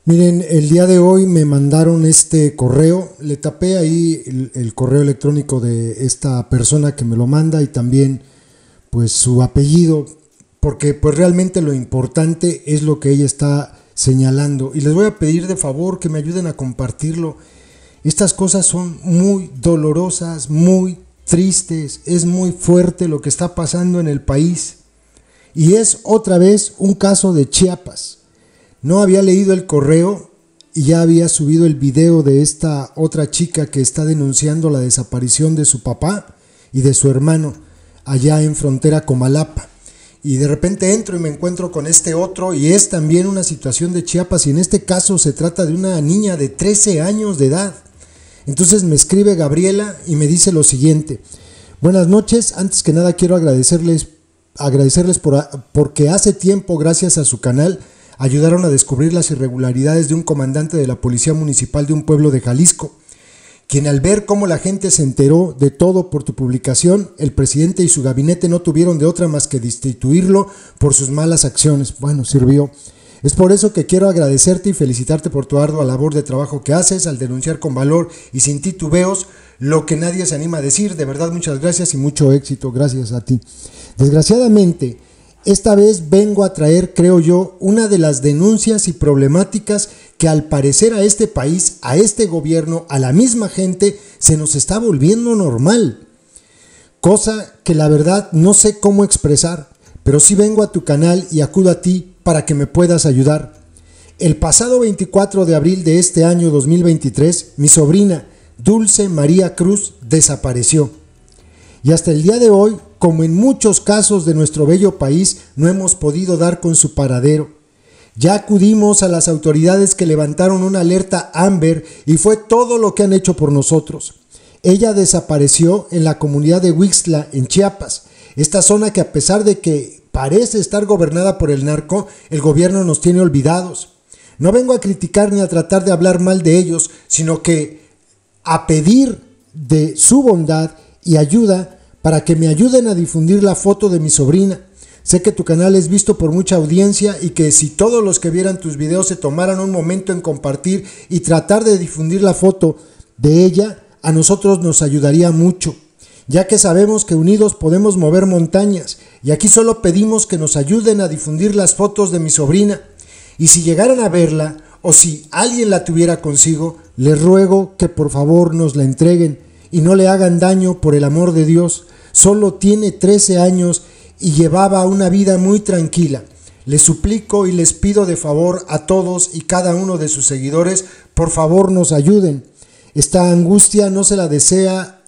Miren, el día de hoy me mandaron este correo, le tapé ahí el correo electrónico de esta persona que me lo manda y también pues su apellido, porque pues realmente lo importante es lo que ella está señalando y les voy a pedir de favor que me ayuden a compartirlo. Estas cosas son muy dolorosas, muy tristes, es muy fuerte lo que está pasando en el país y es otra vez un caso de Chiapas. No había leído el correo y ya había subido el video de esta otra chica que está denunciando la desaparición de su papá y de su hermano allá en frontera Comalapa. Y de repente entro y me encuentro con este otro y es también una situación de Chiapas y en este caso se trata de una niña de 13 años de edad. Entonces me escribe Gabriela y me dice lo siguiente: buenas noches, antes que nada quiero agradecerles porque hace tiempo, gracias a su canal, ayudaron a descubrir las irregularidades de un comandante de la Policía Municipal de un pueblo de Jalisco, quien al ver cómo la gente se enteró de todo por tu publicación, el presidente y su gabinete no tuvieron de otra más que destituirlo por sus malas acciones. Bueno, sirvió. Es por eso que quiero agradecerte y felicitarte por tu ardua labor de trabajo que haces al denunciar con valor y sin titubeos lo que nadie se anima a decir. De verdad, muchas gracias y mucho éxito. Gracias a ti. Desgraciadamente, esta vez vengo a traer, creo yo, una de las denuncias y problemáticas que al parecer a este país, a este gobierno, a la misma gente, se nos está volviendo normal. Cosa que la verdad no sé cómo expresar, pero sí vengo a tu canal y acudo a ti para que me puedas ayudar. El pasado 24 de abril de este año 2023, mi sobrina Dulce María Cruz desapareció. Y hasta el día de hoy, como en muchos casos de nuestro bello país, no hemos podido dar con su paradero. Ya acudimos a las autoridades que levantaron una alerta Amber y fue todo lo que han hecho por nosotros. Ella desapareció en la comunidad de Huixtla, en Chiapas, esta zona que a pesar de que parece estar gobernada por el narco, el gobierno nos tiene olvidados. No vengo a criticar ni a tratar de hablar mal de ellos, sino que a pedir de su bondad y ayuda para que me ayuden a difundir la foto de mi sobrina. Sé que tu canal es visto por mucha audiencia y que si todos los que vieran tus videos se tomaran un momento en compartir y tratar de difundir la foto de ella, a nosotros nos ayudaría mucho, ya que sabemos que unidos podemos mover montañas y aquí solo pedimos que nos ayuden a difundir las fotos de mi sobrina y si llegaran a verla o si alguien la tuviera consigo, les ruego que por favor nos la entreguen y no le hagan daño por el amor de Dios. Solo tiene 13 años y llevaba una vida muy tranquila. Les suplico y les pido de favor a todos y cada uno de sus seguidores, por favor nos ayuden. Esta angustia no se le desea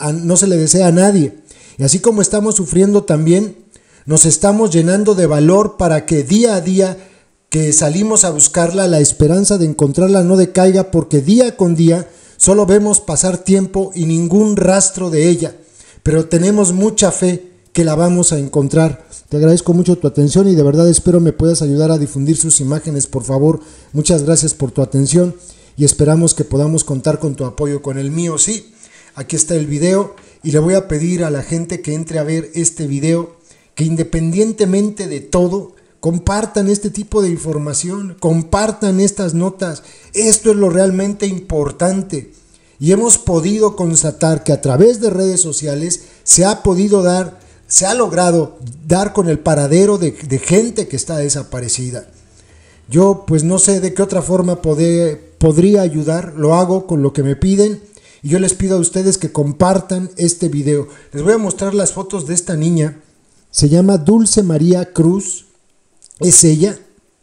a nadie. Y así como estamos sufriendo también, nos estamos llenando de valor para que día a día que salimos a buscarla, la esperanza de encontrarla no decaiga, porque día con día solo vemos pasar tiempo y ningún rastro de ella. Pero tenemos mucha fe que la vamos a encontrar. Te agradezco mucho tu atención y de verdad espero me puedas ayudar a difundir sus imágenes, por favor. Muchas gracias por tu atención y esperamos que podamos contar con tu apoyo, con el mío. Sí, aquí está el video y le voy a pedir a la gente que entre a ver este video, que independientemente de todo, compartan este tipo de información, compartan estas notas. Esto es lo realmente importante. Y hemos podido constatar que a través de redes sociales se ha logrado dar con el paradero de gente que está desaparecida. Yo pues no sé de qué otra forma podría ayudar, lo hago con lo que me piden y yo les pido a ustedes que compartan este video. Les voy a mostrar las fotos de esta niña, se llama Dulce María Cruz, es ella.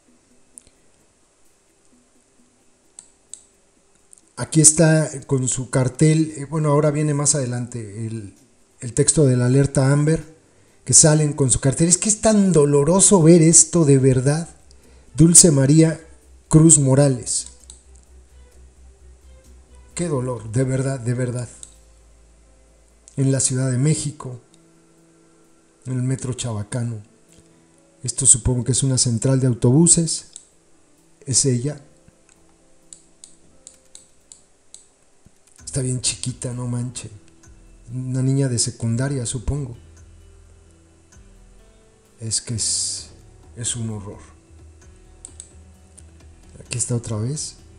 Aquí está con su cartel, bueno, ahora viene más adelante el texto de la alerta Amber, que salen con su cartel. Es que es tan doloroso ver esto, de verdad. Dulce María Cruz Morales. Qué dolor, de verdad, de verdad. En la Ciudad de México, en el Metro Chabacano. Esto supongo que es una central de autobuses. Es ella. Está bien chiquita, no manche. Una niña de secundaria, supongo. Es que es un horror. Aquí está otra vez.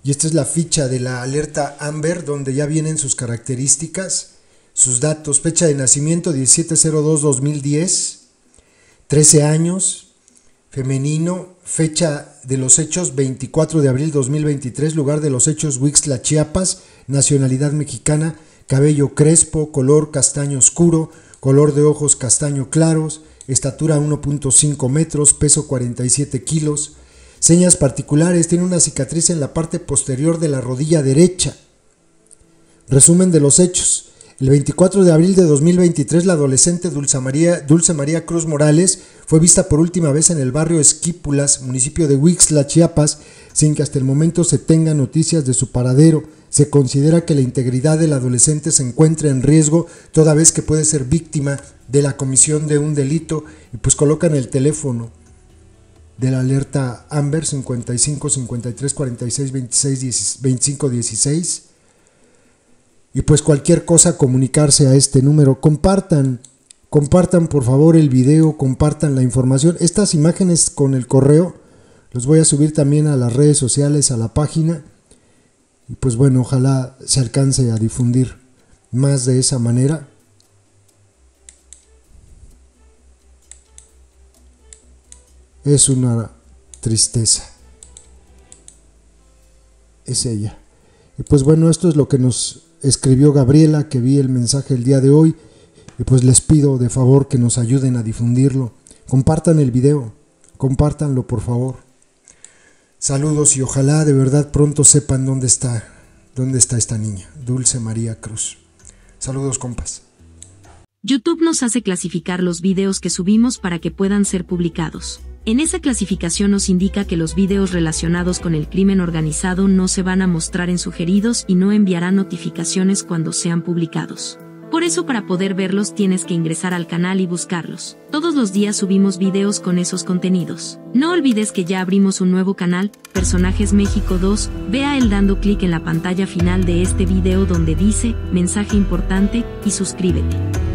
Y esta es la ficha de la alerta Amber, donde ya vienen sus características, sus datos, fecha de nacimiento 17/02/2010, 13 años, femenino, fecha de los hechos 24 de abril 2023, lugar de los hechos Huixtla, Chiapas, nacionalidad mexicana, cabello crespo, color castaño oscuro, color de ojos castaño claros, estatura 1.5 metros, peso 47 kilos. Señas particulares: tiene una cicatriz en la parte posterior de la rodilla derecha. Resumen de los hechos. El 24 de abril de 2023, la adolescente Dulce María Cruz Morales fue vista por última vez en el barrio Esquípulas, municipio de Huixtla, Chiapas, sin que hasta el momento se tenga noticias de su paradero. Se considera que la integridad del adolescente se encuentra en riesgo, toda vez que puede ser víctima de la comisión de un delito, y pues colocan el teléfono de la alerta Amber 55 53 46 26 25 16, y pues cualquier cosa comunicarse a este número. Compartan por favor el video, compartan la información. Estas imágenes con el correo los voy a subir también a las redes sociales, a la página, y pues bueno, ojalá se alcance a difundir más de esa manera. Es una tristeza. Es ella. Y pues bueno, esto es lo que nos escribió Gabriela, que vi el mensaje el día de hoy. Y pues les pido de favor que nos ayuden a difundirlo. Compartan el video, compártanlo por favor. Saludos, y ojalá de verdad pronto sepan dónde está esta niña, Dulce María Cruz. Saludos, compas. YouTube nos hace clasificar los videos que subimos para que puedan ser publicados. En esa clasificación nos indica que los videos relacionados con el crimen organizado no se van a mostrar en sugeridos y no enviarán notificaciones cuando sean publicados. Por eso, para poder verlos tienes que ingresar al canal y buscarlos. Todos los días subimos videos con esos contenidos. No olvides que ya abrimos un nuevo canal, Personajes México 2, ve a él dando clic en la pantalla final de este video donde dice, mensaje importante, y suscríbete.